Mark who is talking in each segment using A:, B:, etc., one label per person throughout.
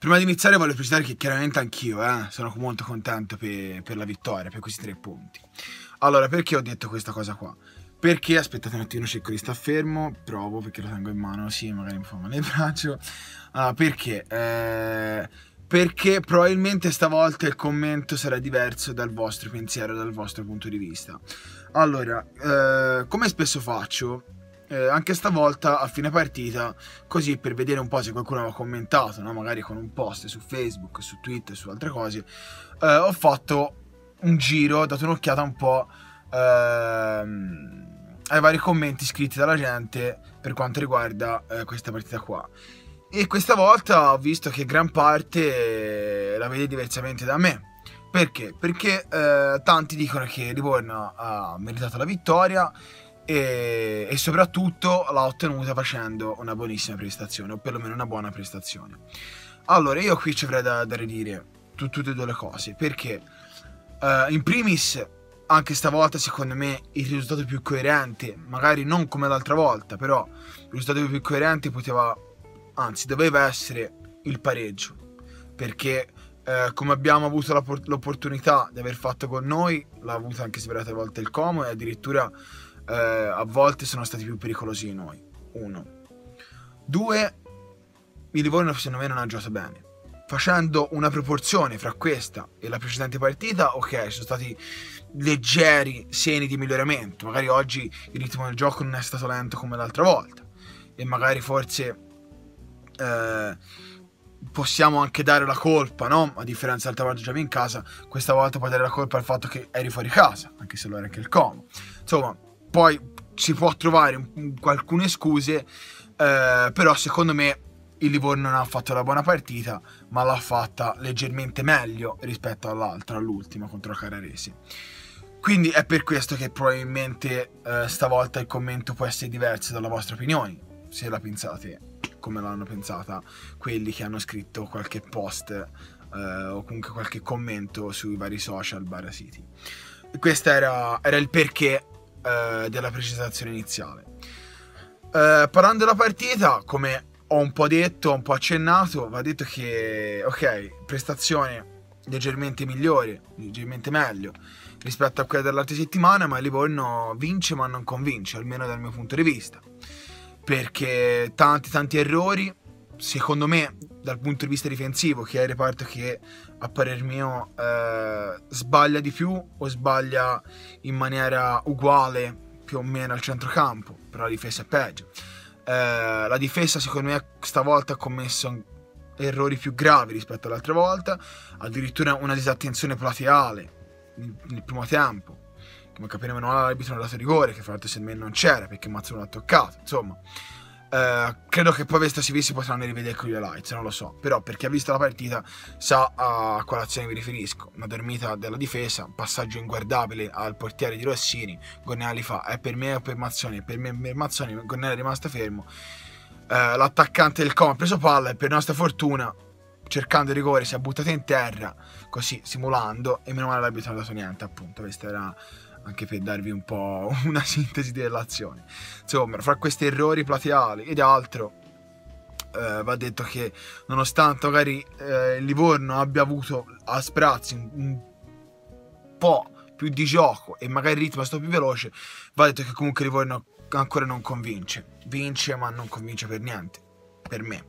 A: Prima di iniziare voglio precisare che chiaramente anch'io sono molto contento per la vittoria, per questi 3 punti. Allora, perché ho detto questa cosa qua? Perché, aspettate un attimo, cerco di stare fermo, provo perché lo tengo in mano, sì, magari mi fa male il braccio. Perché? Perché probabilmente stavolta il commento sarà diverso dal vostro pensiero, dal vostro punto di vista. Allora, come spesso faccio, anche stavolta a fine partita, così per vedere un po' se qualcuno aveva commentato, no? Magari con un post su Facebook, su Twitter, su altre cose, ho fatto un giro, ho dato un'occhiata un po' ai vari commenti scritti dalla gente per quanto riguarda questa partita qua. E questa volta ho visto che gran parte la vede diversamente da me. Perché? Perché tanti dicono che Livorno ha meritato la vittoria e soprattutto l'ha ottenuta facendo una buonissima prestazione, o perlomeno una buona prestazione. Allora, io qui ci avrei da ridire tutte e due le cose, perché in primis, anche stavolta secondo me il risultato più coerente, magari non come l'altra volta, però il risultato più coerente poteva, anzi doveva essere il pareggio, perché come abbiamo avuto l'opportunità di aver fatto con noi, l'ha avuta anche svariate volte il Como, e addirittura a volte sono stati più pericolosi di noi. 1. 2. Il Livorno secondo me non ha giocato bene. Facendo una proporzione fra questa e la precedente partita, ok, sono stati leggeri segni di miglioramento. Magari oggi il ritmo del gioco non è stato lento come l'altra volta, e magari forse possiamo anche dare la colpa, no? A differenza dell'altra volta giocavi in casa, questa volta puoi dare la colpa al fatto che eri fuori casa, anche se lo era anche il Como. Insomma, poi si può trovare alcune scuse, però secondo me il Livorno non ha fatto la buona partita, ma l'ha fatta leggermente meglio rispetto all'ultima contro la Carraresi. Quindi è per questo che probabilmente stavolta il commento può essere diverso dalla vostra opinione, se la pensate come l'hanno pensata quelli che hanno scritto qualche post o comunque qualche commento sui vari social / siti. Questo era il perché della precisazione iniziale. Parlando della partita, come ho un po' detto, ho un po' accennato, va detto che ok, prestazione leggermente migliore, leggermente meglio rispetto a quella dell'altra settimana, ma il Livorno vince ma non convince, almeno dal mio punto di vista, perché tanti errori, secondo me dal punto di vista difensivo, che è il reparto che a parer mio sbaglia di più o sbaglia in maniera uguale più o meno al centrocampo, però la difesa è peggio. La difesa secondo me stavolta ha commesso errori più gravi rispetto all'altra volta, addirittura una disattenzione plateale nel primo tempo, come capiremo l'arbitro non ha dato rigore, che fra l'altro secondo me non c'era perché Mazzone l'ha toccato. Insomma, credo che poi questi si potranno rivedere con gli highlights, non lo so, però per chi ha visto la partita sa a quale azione mi riferisco. Una dormita della difesa, un passaggio inguardabile al portiere di Rossini, Gornelli fa è per me o per Mazzoni, per me per Mazzoni, Gornelli è rimasto fermo, l'attaccante del Como ha preso palla e per nostra fortuna, cercando il rigore, si è buttato in terra così simulando, e meno male l'arbitro non ha dato niente, appunto. Questo era anche per darvi un po' una sintesi dell'azione. Insomma, fra questi errori plateali ed altro, va detto che nonostante magari il Livorno abbia avuto a sprazzi un po' più di gioco e magari il ritmo è stato più veloce, va detto che comunque il Livorno ancora non convince. Vince ma non convince per niente, per me.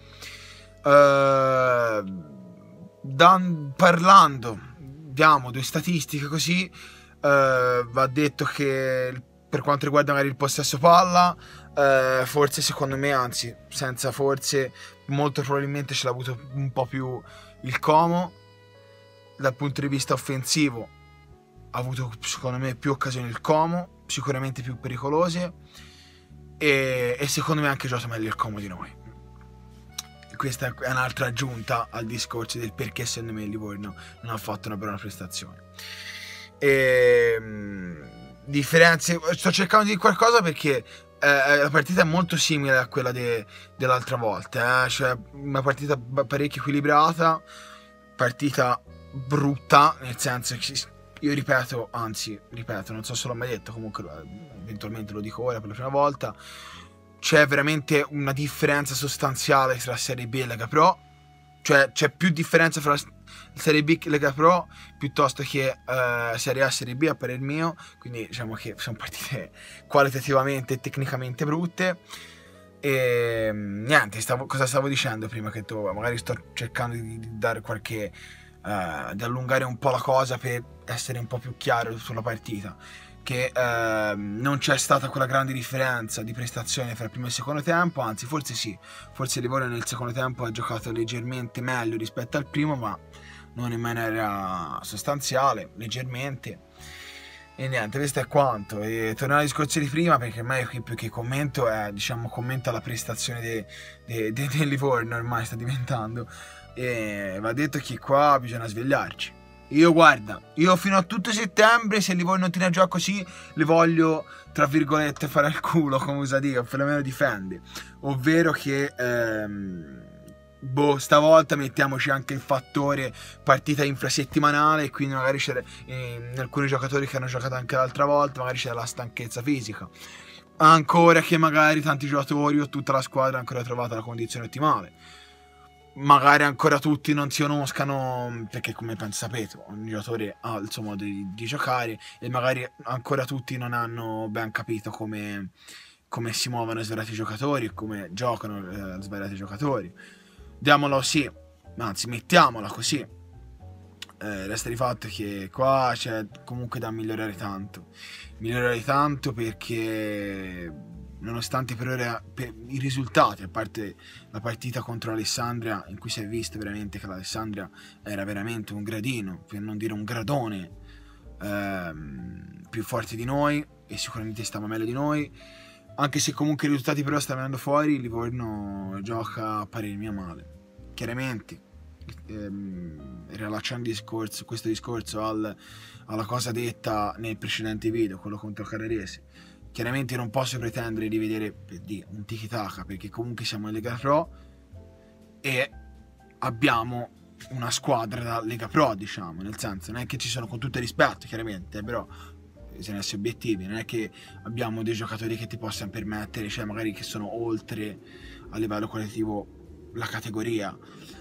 A: Parlando, diamo 2 statistiche così, va detto che per quanto riguarda magari il possesso palla, forse secondo me, anzi senza forse, molto probabilmente ce l'ha avuto un po' più il Como. Dal punto di vista offensivo ha avuto secondo me più occasioni il Como, sicuramente più pericolose, e secondo me ha anche giocato meglio il Como di noi. Questa è un'altra aggiunta al discorso del perché secondo me il Livorno non ha fatto una buona prestazione. Differenze, sto cercando di dire qualcosa perché la partita è molto simile a quella dell'altra volta, cioè una partita parecchio equilibrata, partita brutta, nel senso che io ripeto, non so se l'ho mai detto, comunque eventualmente lo dico ora per la prima volta, c'è veramente una differenza sostanziale tra Serie B e Lega Pro, cioè c'è più differenza fra Serie B e Lega Pro piuttosto che Serie A e Serie B a parer mio, quindi diciamo che sono partite qualitativamente e tecnicamente brutte. E niente, cosa stavo dicendo prima che tu, magari sto cercando di dare qualche di allungare un po' la cosa per essere un po' più chiaro sulla partita, che non c'è stata quella grande differenza di prestazione fra il primo e il secondo tempo, anzi forse sì, forse il Livorno nel secondo tempo ha giocato leggermente meglio rispetto al primo, ma non in maniera sostanziale, leggermente. E niente, questo è quanto. E tornare al discorso di prima, perché ormai qui più che commento è, diciamo, commenta la prestazione del Livorno, ormai sta diventando. E va detto che qua bisogna svegliarci. Io guarda, io fino a tutto settembre, se il Livorno non tiene a gioco così, le voglio, tra virgolette, fare al culo, come usa dire, o perlomeno difende. Ovvero che stavolta mettiamoci anche il fattore partita infrasettimanale, e quindi magari c'è alcuni giocatori che hanno giocato anche l'altra volta, magari c'è la stanchezza fisica, ancora che magari tanti giocatori o tutta la squadra ancora trovata la condizione ottimale, magari ancora tutti non si conoscano, perché come sapete ogni giocatore ha il suo modo di giocare, e magari ancora tutti non hanno ben capito come si muovono svariati giocatori e come giocano svariati giocatori. Diamolo sì, anzi mettiamola così. Resta di fatto che qua c'è comunque da migliorare tanto perché nonostante per ora i risultati, a parte la partita contro l'Alessandria in cui si è visto veramente che l'Alessandria era veramente un gradino, per non dire un gradone, più forte di noi e sicuramente stava meglio di noi, anche se comunque i risultati però stanno venendo fuori, il Livorno gioca a parer mio male. Chiaramente, rilacciando questo discorso alla cosa detta nel precedente video, quello contro Carrarese, chiaramente non posso pretendere di vedere un tiki-taka, perché comunque siamo in Lega Pro e abbiamo una squadra da Lega Pro, diciamo, nel senso, non è che ci sono, con tutto il rispetto chiaramente, però bisogna essere obiettivi, non è che abbiamo dei giocatori che ti possano permettere, cioè magari che sono oltre a livello qualitativo la categoria,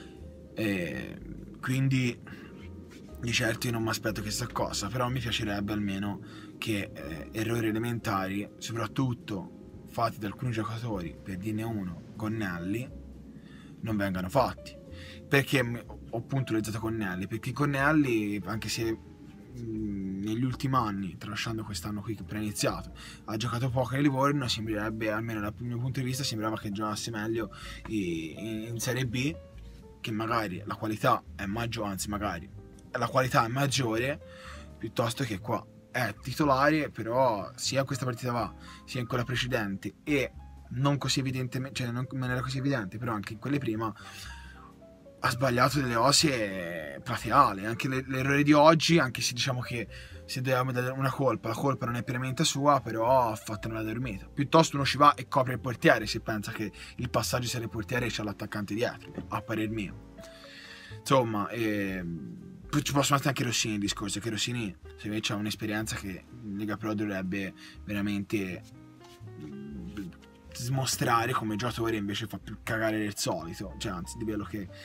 A: quindi di certo io non mi aspetto questa cosa, però mi piacerebbe almeno che errori elementari, soprattutto fatti da alcuni giocatori, per dirne uno, Gonnelli, non vengano fatti. Perché ho puntualizzato Gonnelli? Perché Gonnelli, anche se negli ultimi anni, tralasciando quest'anno qui che è appena iniziato, ha giocato poco nel Livorno, sembrerebbe, almeno dal mio punto di vista, sembrava che giocasse meglio in Serie B, che magari la qualità è maggiore, anzi magari la qualità è maggiore piuttosto che qua. È titolare, però sia in questa partita va, sia in quella precedente, e non così evidentemente, cioè non era così evidente, però anche in quelle prima ha sbagliato delle osie plateali. Anche l'errore di oggi, anche se diciamo che se dobbiamo dare una colpa, la colpa non è pienamente sua, però ha fatto una dormita. Piuttosto uno ci va e copre il portiere se pensa che il passaggio sia il portiere e c'è l'attaccante dietro, a parer mio. Insomma, ci posso mettere anche Rossini in discorso, che Rossini se invece ha un'esperienza che in Lega Pro dovrebbe veramente smostrare come giocatore, invece fa più cagare del solito, cioè anzi di quello che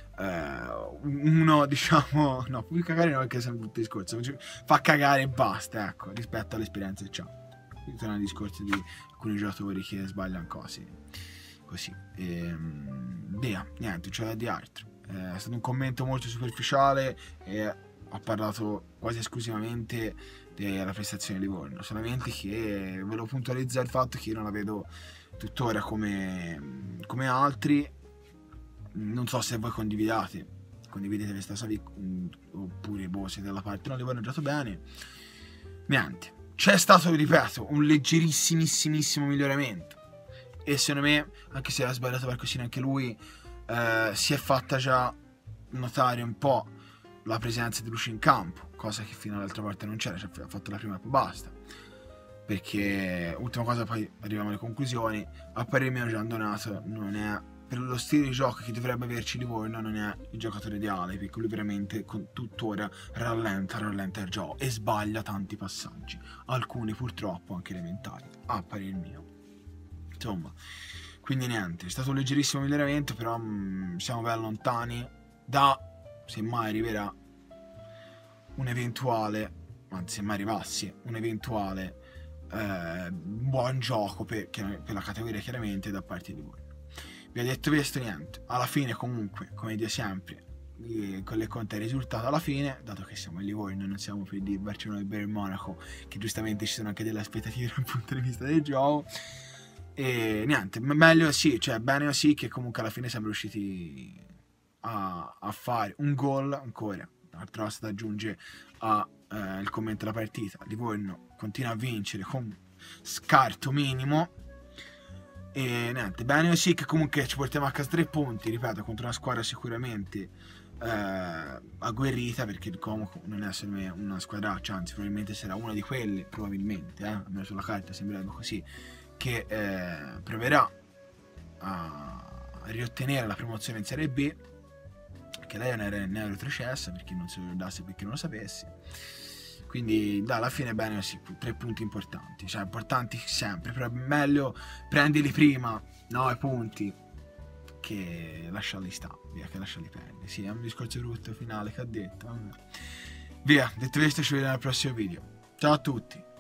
A: uno, diciamo, no, più cagare no, perché è sempre tutto discorso, fa cagare e basta, ecco, rispetto all'esperienza che c'ha. Quindi torna al discorso di alcuni giocatori che sbagliano cose così. Via, niente, c'è di altro. È stato un commento molto superficiale e ho parlato quasi esclusivamente della prestazione di Livorno, solamente che volevo puntualizzare il fatto che io non la vedo tuttora come altri. Non so se voi condividete questa cosa oppure siete dalla parte no, Livorno ha giocato bene. Niente, c'è stato, ripeto, un leggerissimissimo miglioramento, e secondo me, anche se ha sbagliato qualcosina anche lui, si è fatta già notare un po' la presenza di Luci in campo, cosa che fino all'altra volta non c'era, cioè ha fatto la prima e poi basta. Perché, ultima cosa, poi arriviamo alle conclusioni, a parer mio Gian Donato non è, per lo stile di gioco che dovrebbe averci Livorno, non è il giocatore ideale, perché lui veramente tuttora rallenta il gioco e sbaglia tanti passaggi, alcuni purtroppo anche elementari, a parer mio. Insomma, Quindi niente, è stato un leggerissimo miglioramento, però siamo ben lontani da, semmai arriverà, un eventuale, anzi se mai arrivassi, un eventuale buon gioco per la categoria chiaramente da parte di voi. Vi ho detto questo, niente, alla fine comunque, come dico sempre, con le conte il risultato alla fine, dato che siamo in Livorno, non siamo più di Barcellona e Bayern Monaco, che giustamente ci sono anche delle aspettative dal punto di vista del gioco, e niente, meglio sì, cioè bene sì che comunque alla fine siamo riusciti a fare un gol ancora. Un'altra cosa da aggiungere al commento della partita: Livorno continua a vincere con scarto minimo. E niente, bene sì che comunque ci portiamo a casa 3 punti, ripeto, contro una squadra sicuramente agguerrita, perché il Como non è secondo me una squadraccia, anzi probabilmente sarà una di quelle, probabilmente, almeno sulla carta sembrerebbe così, che proverà a riottenere la promozione in Serie B, che lei non era in retrocessa, per chi non se lo ricordasse, per chi non lo sapesse. Quindi alla fine bene sì, 3 punti importanti, cioè importanti sempre, però è meglio prenderli prima, 9 punti, che lasciarli stare, via, che lasciarli perdere. Sì, è un discorso brutto finale che ha detto, vabbè. Via, detto questo ci vediamo al prossimo video. Ciao a tutti!